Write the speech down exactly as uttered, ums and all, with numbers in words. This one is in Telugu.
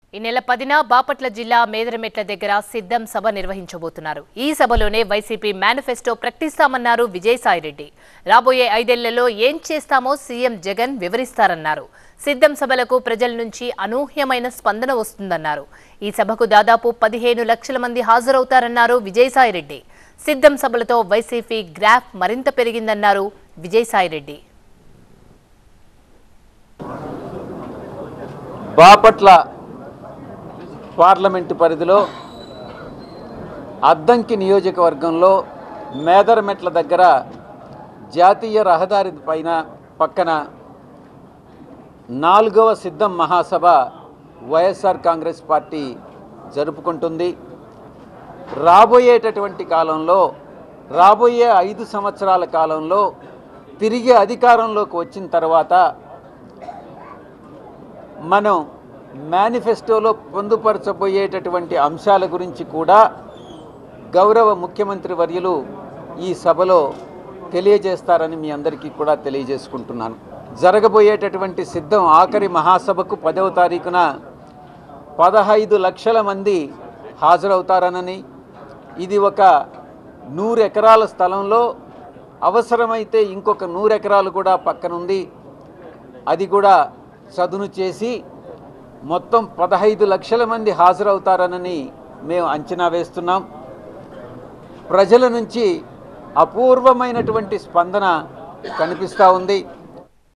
ఈ నెల పదిన బాపట్ల జిల్లా మేదరమెట్ల దగ్గర సిద్ధం సభ నిర్వహించబోతున్నారు. ఈ సభలోనే వైసీపీ మేనిఫెస్టో ప్రకటిస్తామన్నారు విజయసాయిరెడ్డి. రాబోయే ఐదేళ్లలో ఏం చేస్తామో సీఎం జగన్ వివరిస్తారన్నారు. సిద్ధం సభలకు ప్రజల నుంచి అనూహ్యమైన స్పందన వస్తుందన్నారు. ఈ సభకు దాదాపు పదిహేను లక్షల మంది హాజరవుతారన్నారు విజయసాయిరెడ్డి. సిద్ధం సభలతో వైసీపీ గ్రాఫ్ మరింత పెరిగిందన్నారు విజయసాయిరెడ్డి. బాపట్ల పార్లమెంటు పరిధిలో అద్దంకి నియోజకవర్గంలో మేదరమెట్ల దగ్గర జాతీయ రహదారి పైన పక్కన నాలుగవ సిద్ధం మహాసభ వైఎస్ఆర్ కాంగ్రెస్ పార్టీ జరుపుకుంటుంది. రాబోయేటటువంటి కాలంలో రాబోయే ఐదు సంవత్సరాల కాలంలో తిరిగి అధికారంలోకి వచ్చిన తర్వాత మనం మేనిఫెస్టోలో పొందుపరచబోయేటటువంటి అంశాల గురించి కూడా గౌరవ ముఖ్యమంత్రి వర్యులు ఈ సభలో తెలియజేస్తారని మీ అందరికీ కూడా తెలియజేసుకుంటున్నాను. జరగబోయేటటువంటి సిద్ధం ఆఖరి మహాసభకు పదవ తారీఖున పదహైదు లక్షల మంది హాజరవుతారనని, ఇది ఒక నూరు ఎకరాల స్థలంలో అవసరమైతే ఇంకొక నూరు ఎకరాలు కూడా పక్కనుంది, అది కూడా చదును చేసి మొత్తం పదహైదు లక్షల మంది హాజరవుతారనని మేము అంచనా వేస్తున్నాం. ప్రజల నుంచి అపూర్వమైనటువంటి స్పందన కనిపిస్తూ ఉంది.